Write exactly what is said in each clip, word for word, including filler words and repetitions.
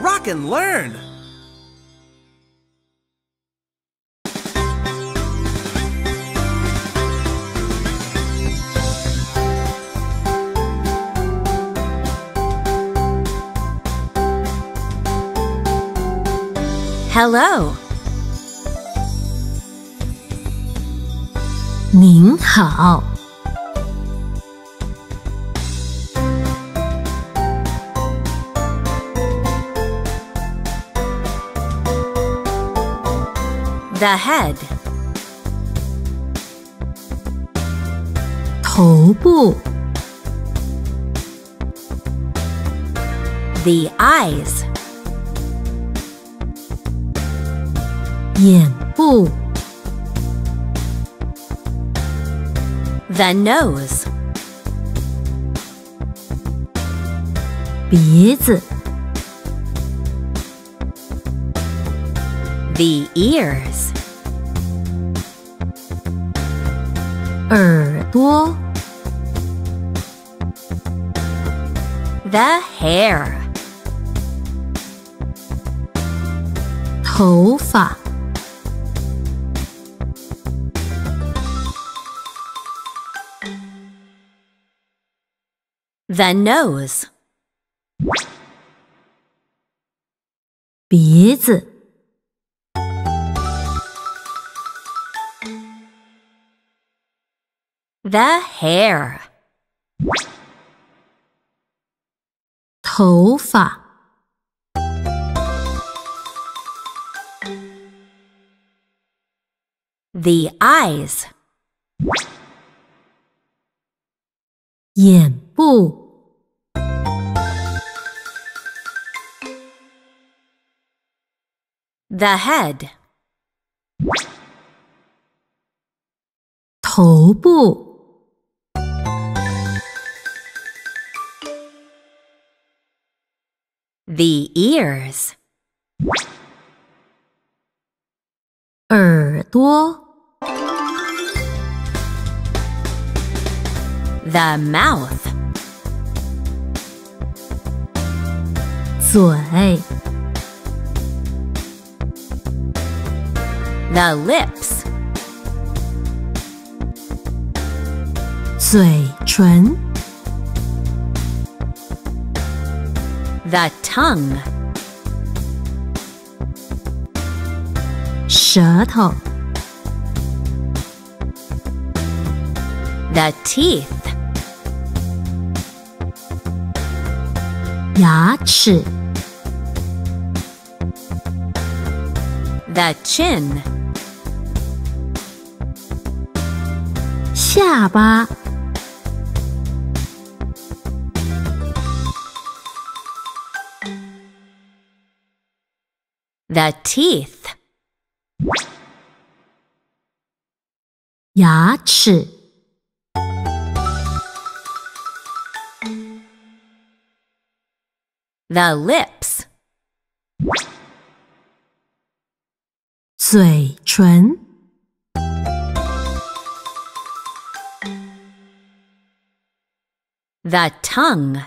rock and learn! Hello. 您好。The head. 头部。The eyes. 眼部。The nose. 鼻子。The ears. 耳朵。The hair. 头发。The nose. 鼻子。The hair. 头发。The eyes. 眼部。The head. 头部。The ears. 耳朵。The mouth. 嘴。The lips. 嘴唇。The tongue. 舌头。The teeth. 牙齿。The chin. 下巴。The teeth. 牙齿。The lips. 嘴唇。The tongue.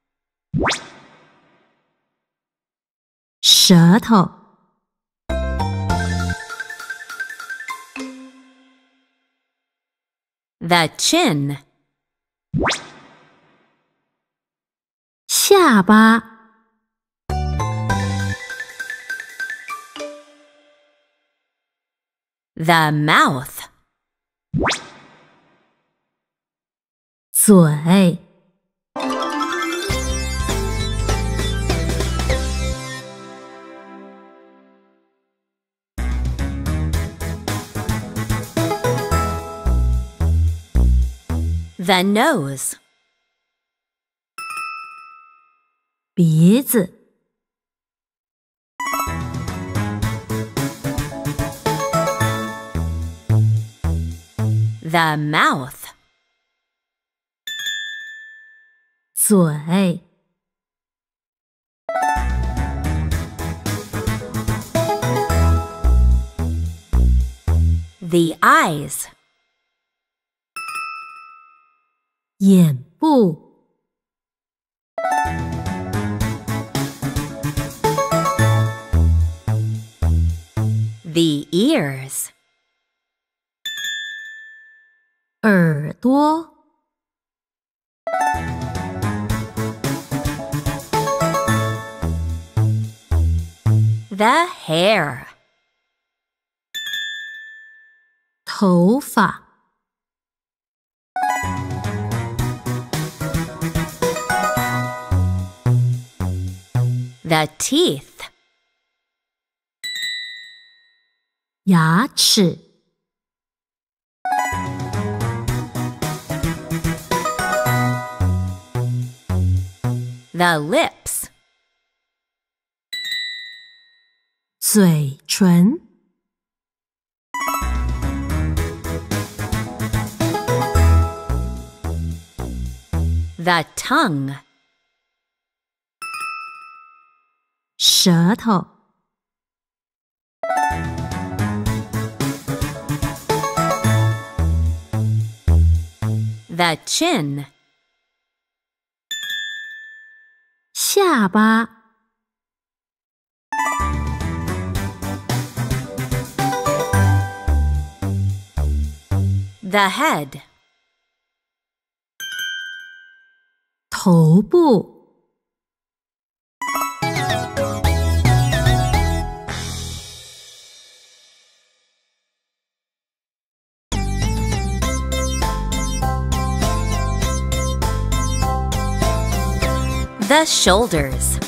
舌头。The chin. 下巴。The mouth. 嘴。The nose. 鼻子。The mouth. 嘴。The eyes. 眼部。 ears. 耳朵 The hair. 头发 The teeth. 牙齿 The lips. 嘴唇 The tongue. 舌头 The chin. 下巴 The head. 头部 The shoulders.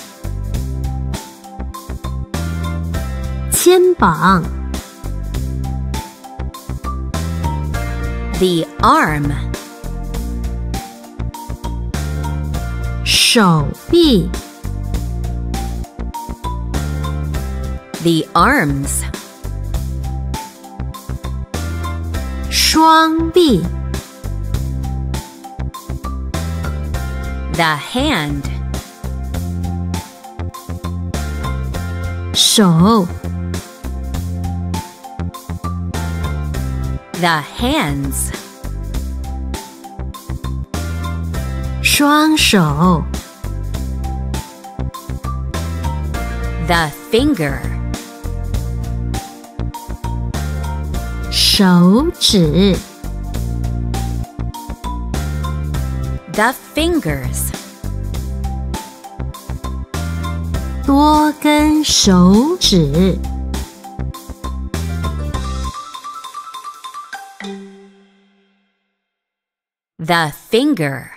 肩膀 The arm. 手臂 The arms. 双臂 The hand. 手 The hands. 双手 The finger. 手指 The fingers. 多根手指 The finger.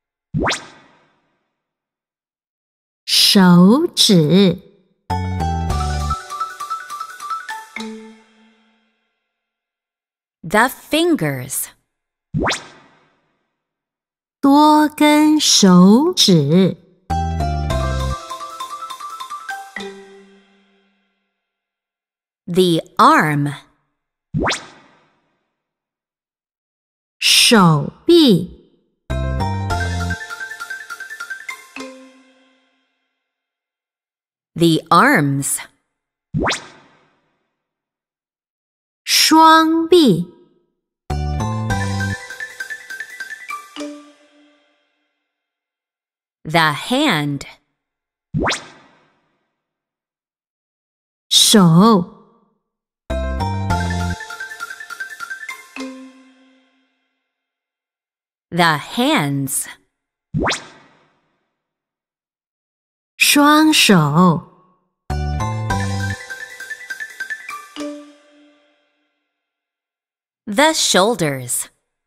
手指 The fingers. 多根手指 The arm. 手臂 The arms. 双臂 The hand. 手 The hands. 双手 The shoulders.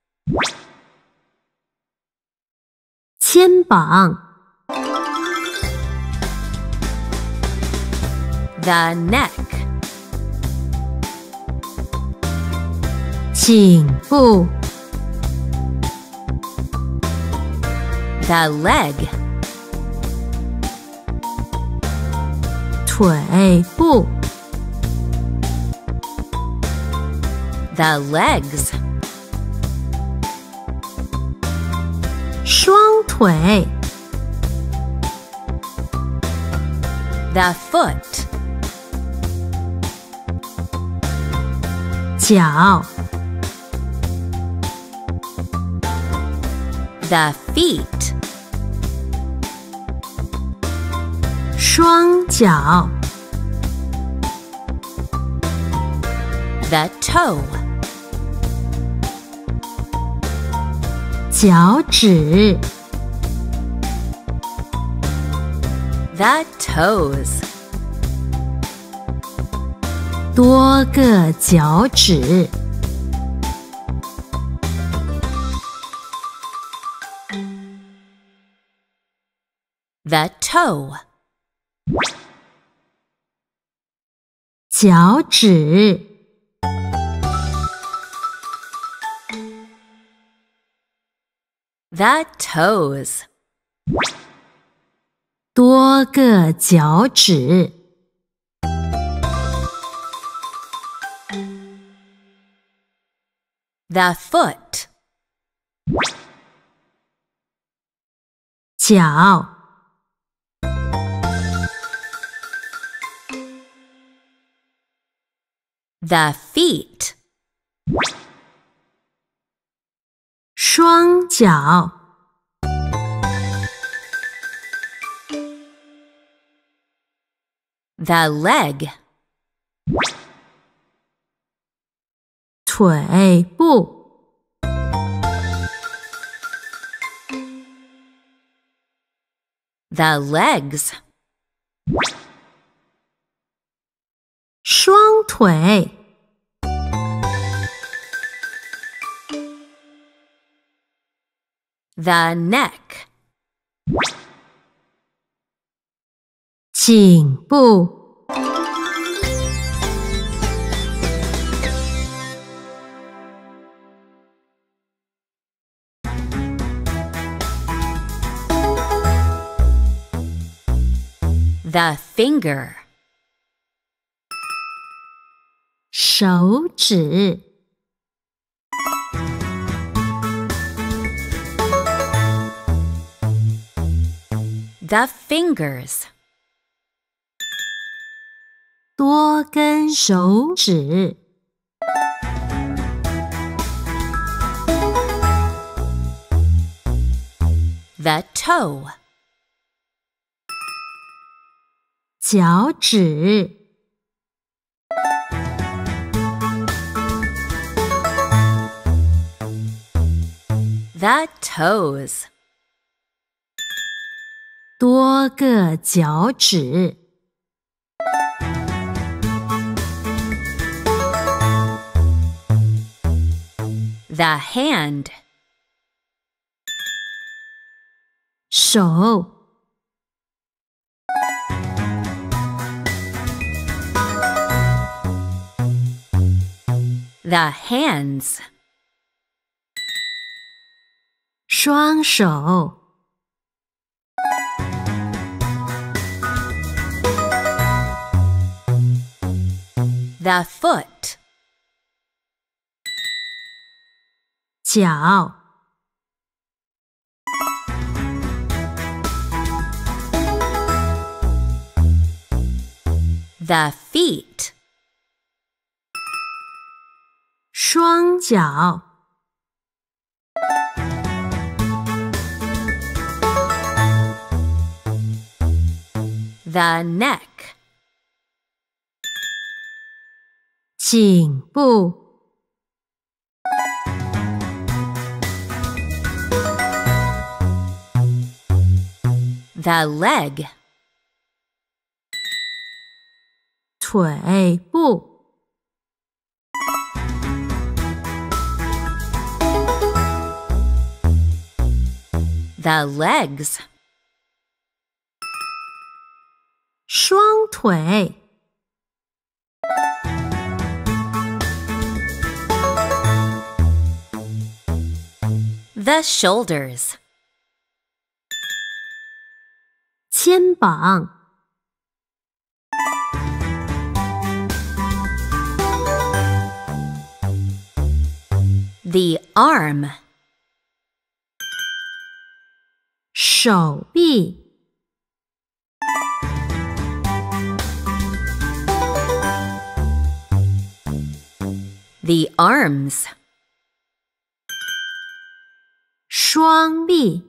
肩膀 The neck. 颈部 The leg. 腿部 The legs. 双腿 The foot. 脚 The feet. 双脚 The toe. 脚趾 The toes. 多个脚趾 The toe. 脚趾 The toes. 多个脚趾 The foot. 脚 The feet. 双脚 The leg. 腿部 The legs. 双腿 The neck. 颈部 The finger. 手指 The fingers. 多根手指 The toe. 脚趾 The toes. 多个脚趾 The hand. 手 The hands. 双手 The foot. 脚 The feet. 双脚 The neck. 颈部 The leg. 腿部 The legs. 双腿 The shoulders. 肩膀 The arm. 手臂 The arms. 双臂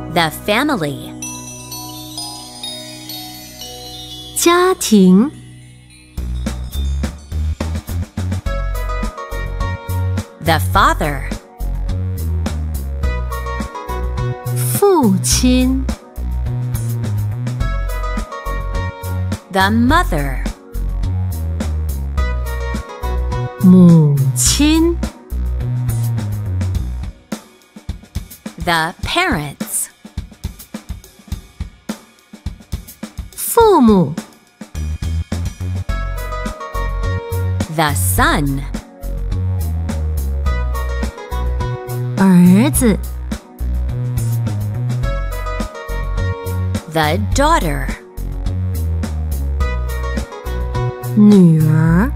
The family. 家庭 The father. 父亲 The mother. 母亲 The parents. 父母 The son. 儿子 The daughter. 女儿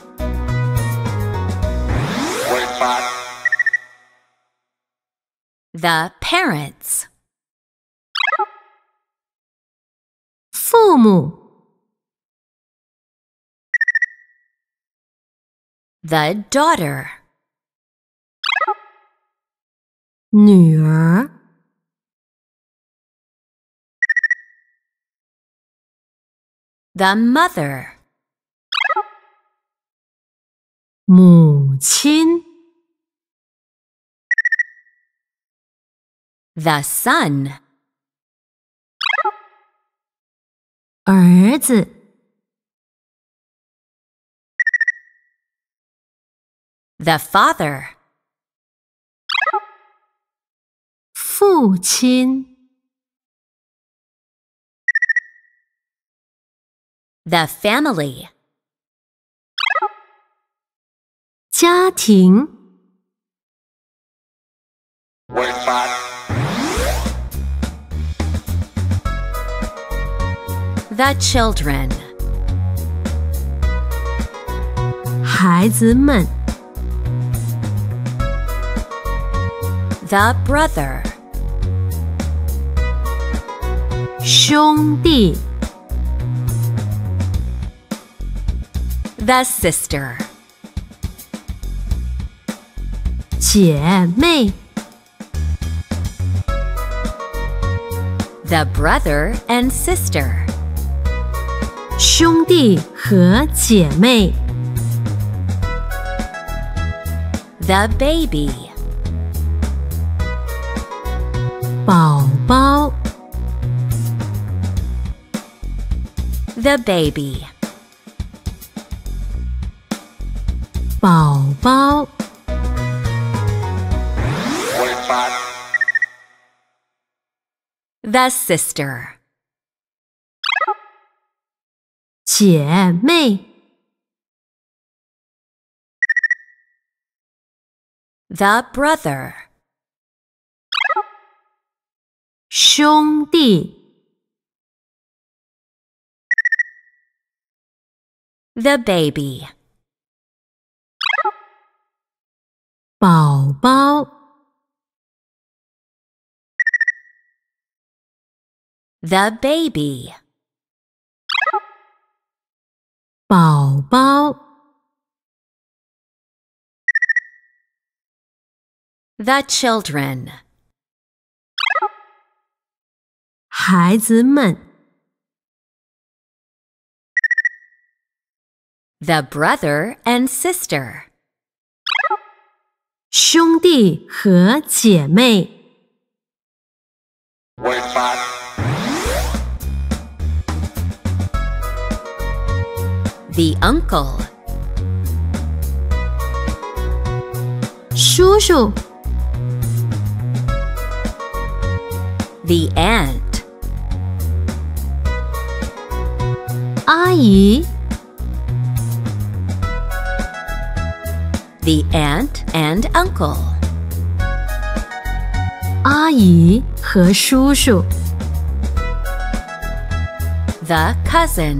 The parents. 父母 The daughter. 女儿 The mother. 母亲 The son. 儿子 The father. 父亲 The family. 家庭 The children. 孩子们 The brother. 兄弟 The sister. 姐妹 The brother and sister. 兄弟和姐妹 The baby. 宝宝 The baby. 宝宝 The sister. 姐妹 The brother. 兄弟 The baby. 宝宝 The baby. 宝宝 The children. 孩子们 The brother and sister. 兄弟和姐妹 The uncle. 叔叔 The aunt. 阿姨 The aunt and uncle. 阿姨和叔叔 The cousin.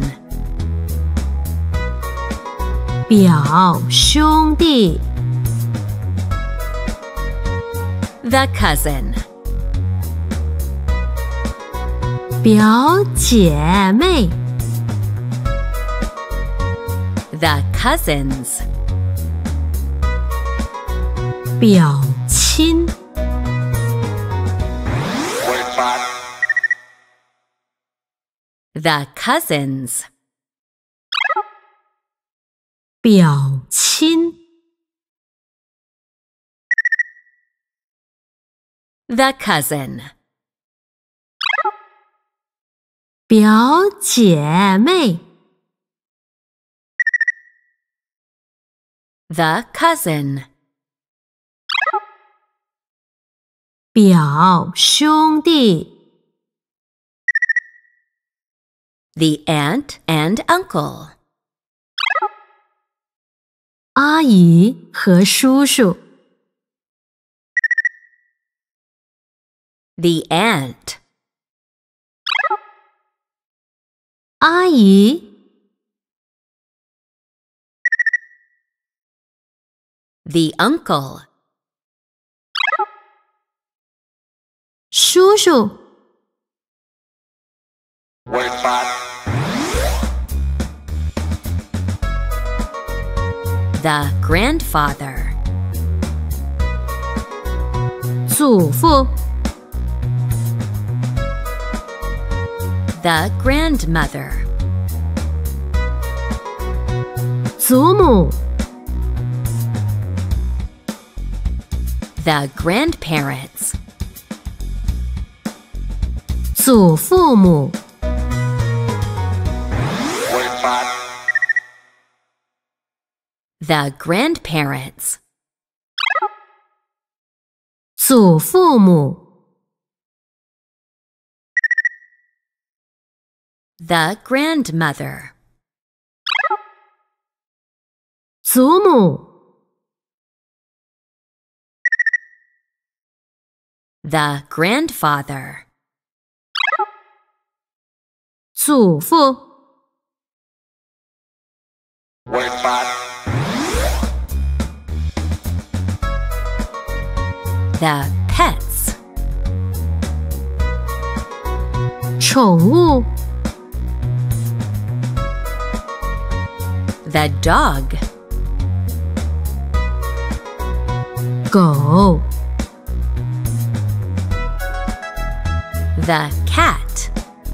表兄弟 The cousin. 表姐妹 The cousins. 表亲 The cousins. 表亲 The cousin. 表姐妹 The cousin. 表兄弟 The aunt and uncle. 阿姨和叔叔 The aunt. 阿姨 The uncle. 叔叔 Word spot. The grandfather. 祖父 The grandmother. 祖母 The grandparents. 祖父母 Word spot. The grandparents. 祖父母 The grandmother. 祖母 The grandfather. 祖父 Word spot. The pets. 宠物 The dog. 狗 The cat.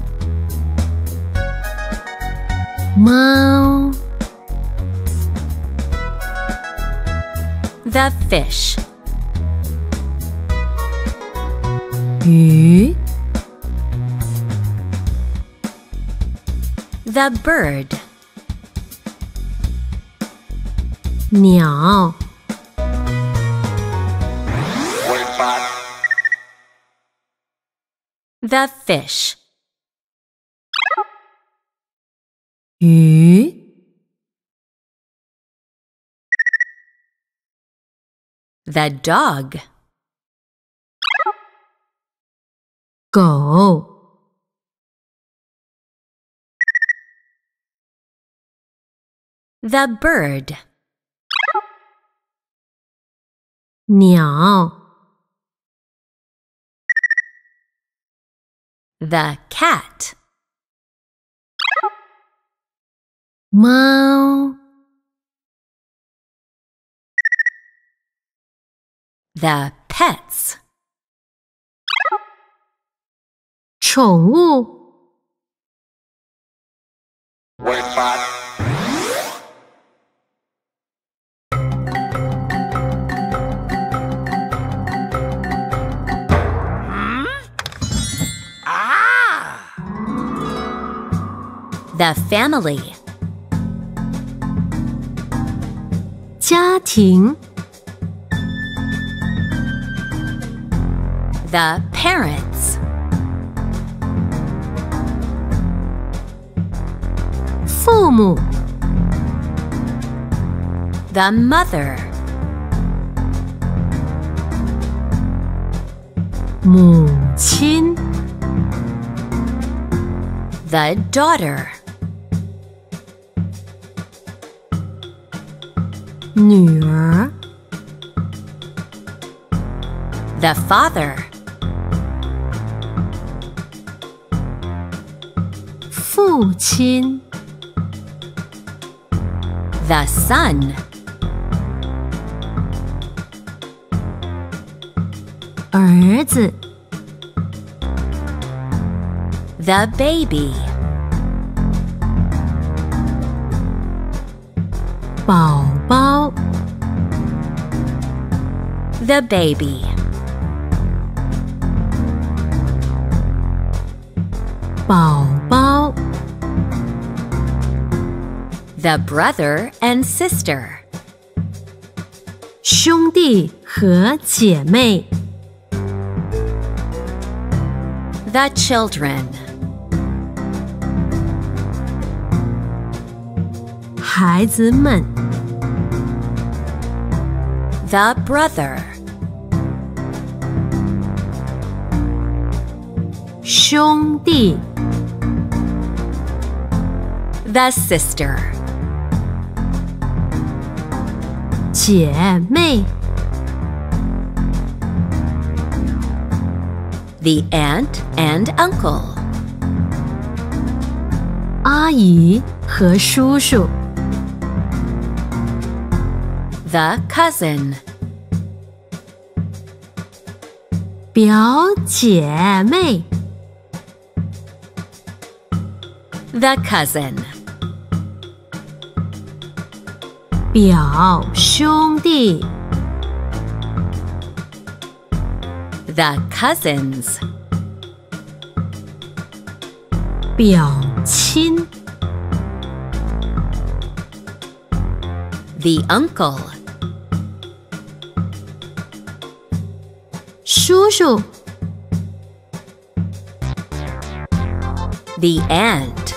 猫 The fish. 鱼 The bird. 鸟 Word spot. The fish. 鱼 The dog. 狗 The bird. 鸟 The cat. 猫 The pets. 宠物 Word spot. The family. 家庭 The parents. 父母 The mother. 母亲 The daughter. 女儿 The father. 父亲 The son. 儿子 The baby. 宝宝 The baby. 宝宝 The brother and sister. 兄弟和姐妹 The children. 孩子们 The brother. 兄弟 The sister. 姐妹 The aunt and uncle. 阿姨和叔叔 The cousin. 表姐妹 The cousin. 表兄弟 The cousins. 表亲 The uncle. 叔叔 The aunt.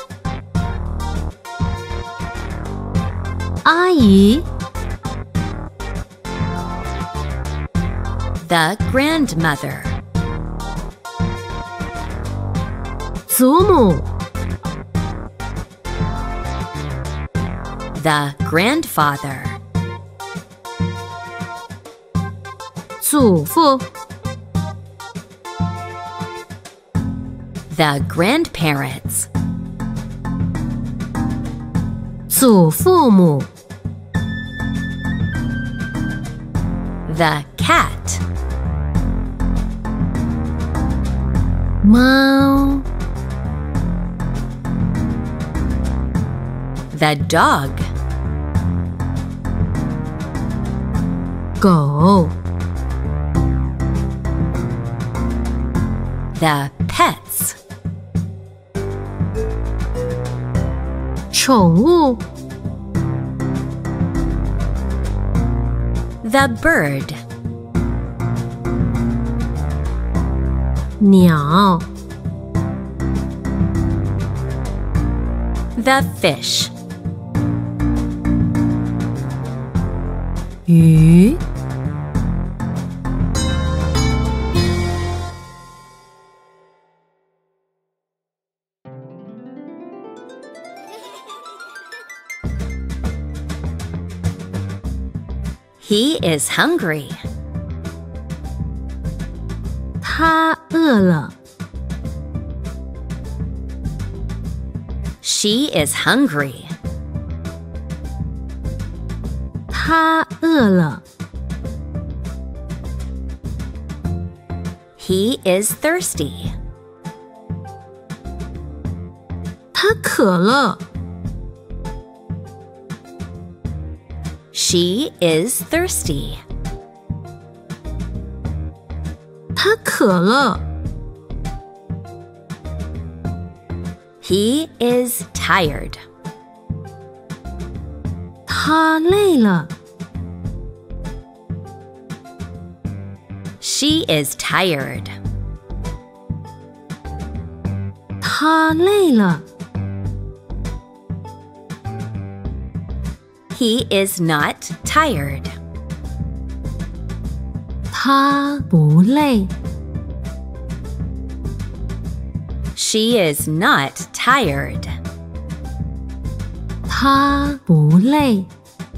阿姨 The grandmother. 祖母 The grandfather. 祖父 The grandparents. 祖父母 The cat. 猫 The dog. 狗 The pets. 宠物 The bird. 鸟 The fish. 鱼 He is hungry. 他饿了 She is hungry. 他饿了 He is thirsty. 他渴了 She is thirsty. 他渴了 He is tired. 他累了 She is tired. 他累了 He is not tired. 他不累 She is not tired. 他不累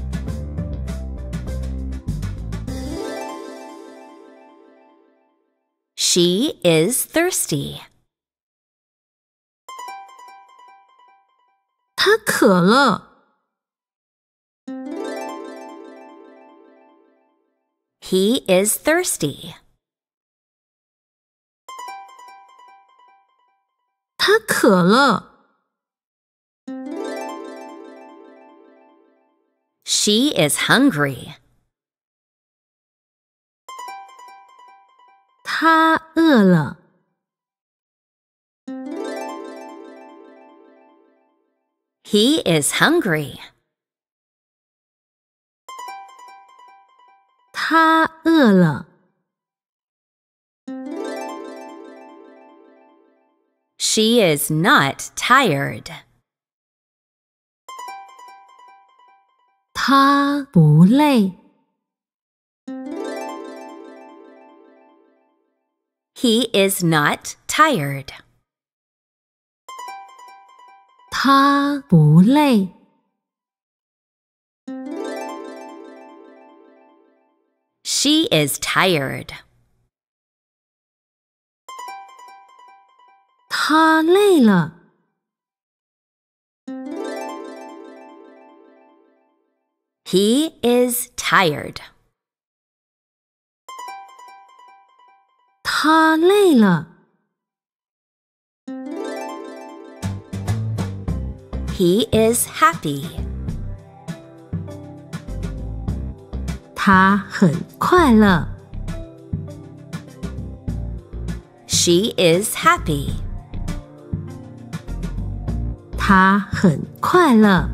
She is thirsty. 他渴了 He is thirsty. 他渴了 She is hungry. 他饿了。 He is hungry. 他饿了。 She is not tired. 他不累。 He is not tired. 他不累。 She is tired. 他累了。 He is tired. 他累了。 He is happy. 他很快乐。 She is happy. 他很快乐。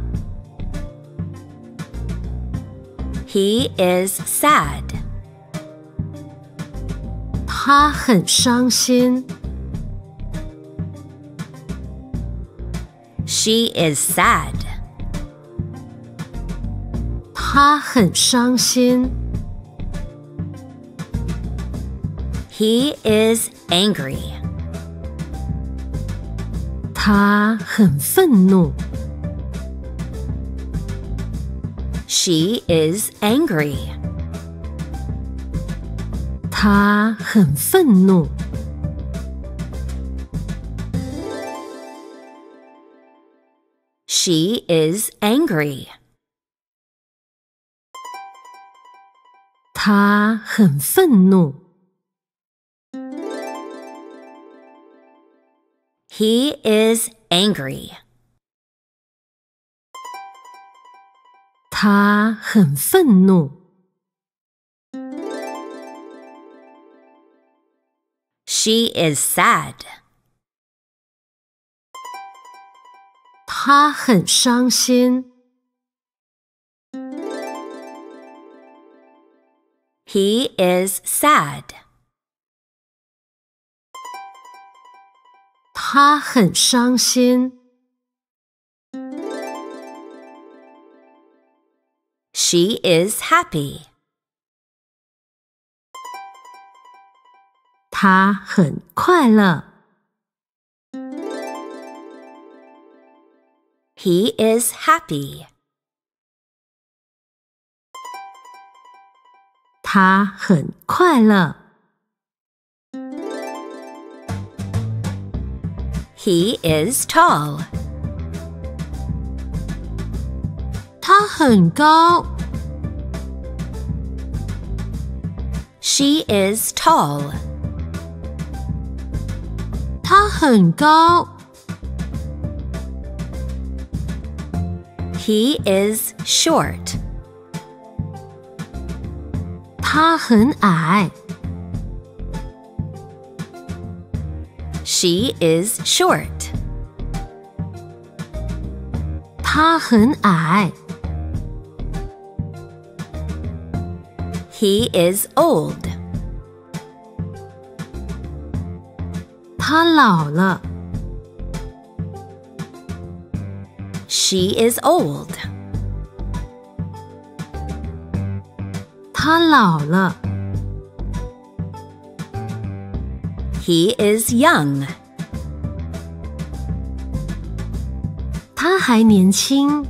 He is sad. 他很伤心。 She is sad. 他很伤心。 He is angry. 他很愤怒。 She is angry. 他很愤怒。 She is angry. 他很愤怒。 He is angry. 他很愤怒。 She is sad. 他很伤心。 He is sad. 他很伤心。 She is happy. 他很快乐。 He is happy. 他很快乐。 He is tall. 他很高。 She is tall. 他很高。 He is short. 他很矮。 She is short. 他很矮。 He is old. 他老了。 She is old. 他老了。 He is young. 他还年轻。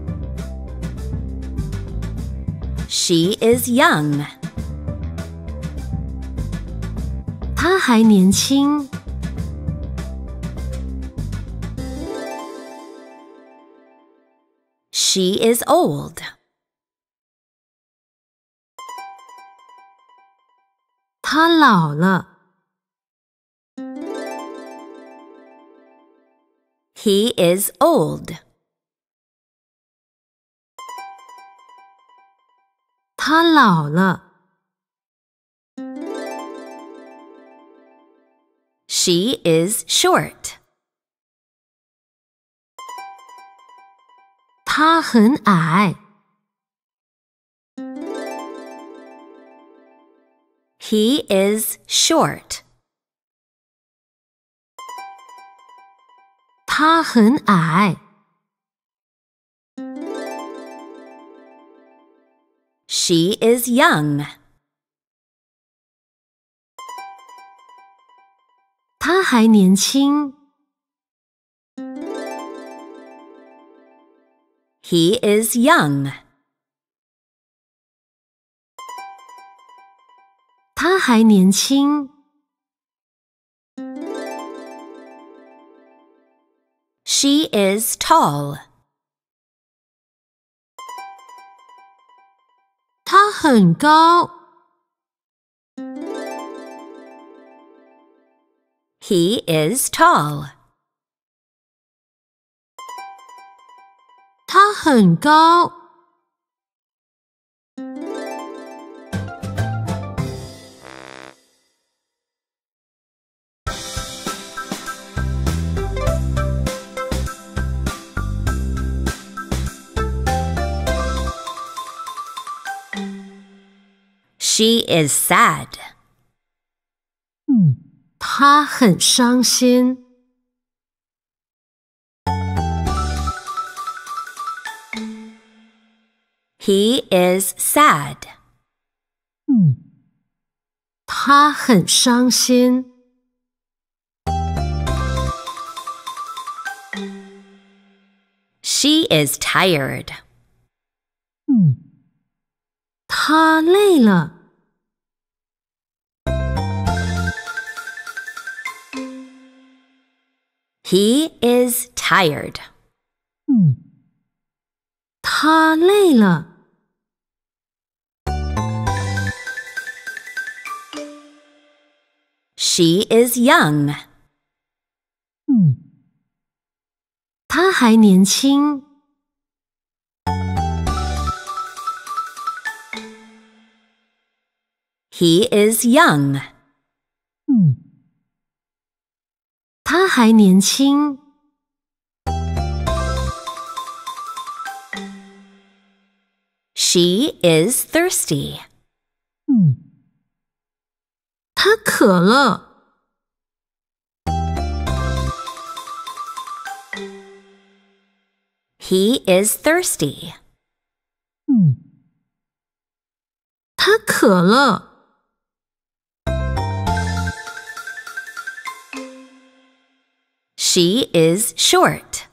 She is young. 他还年轻。 She is old. 他老了。 He is old. 他老了。 She is short. 他很矮。 He is short. 他很矮。 She is young. 他还年轻。 He is young. 他还年轻。 She is tall. 他很高。 He is tall. 他很高。 She is sad. 他很伤心。 He is sad. 他很伤心。 She is tired. 他累了。 He is tired. 他累了。 She is young. 他还年轻。 He is young. 他还年轻。 She is thirsty. 他渴了。 He is thirsty. 他渴了。 She is short.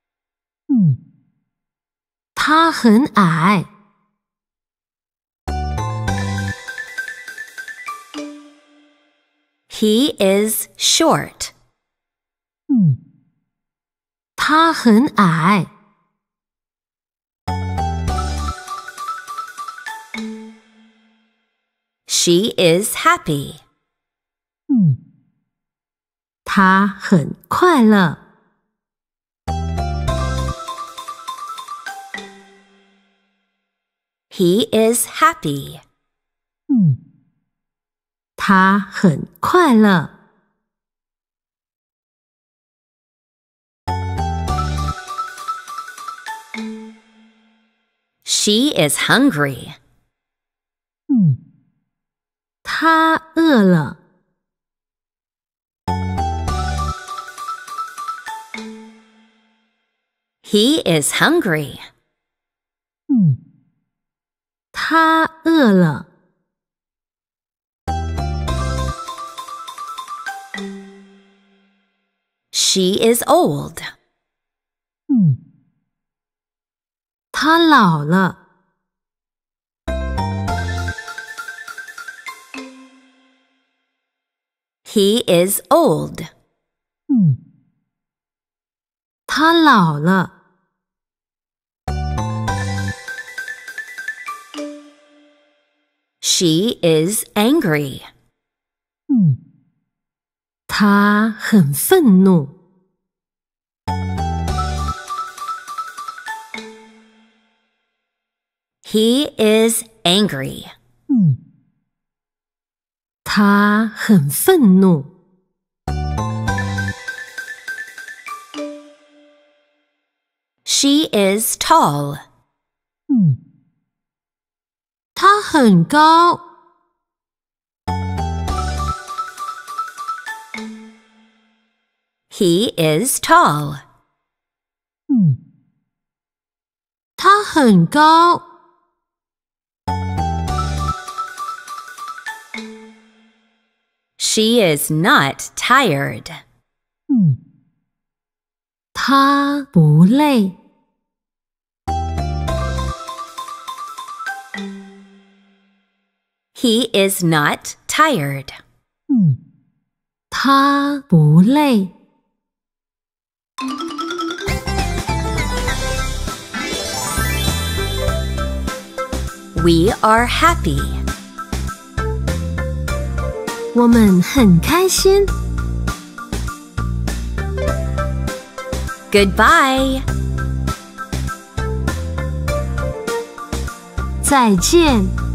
他很矮。 He is short. 他很矮。 She is happy. 他很快乐。 He is happy. 他很快乐。 She is hungry. 他饿了。 He is hungry. 他饿了。 She is old. 他老了。 He is old. 他老了。 She is angry. 他很愤怒。 He is angry. 他很愤怒。 She is tall. 他很高。 He is tall. 他很高。 She is not tired. 他不累。 He is not tired. 他不累。 We are happy. 我们很开心。 Goodbye. 再见。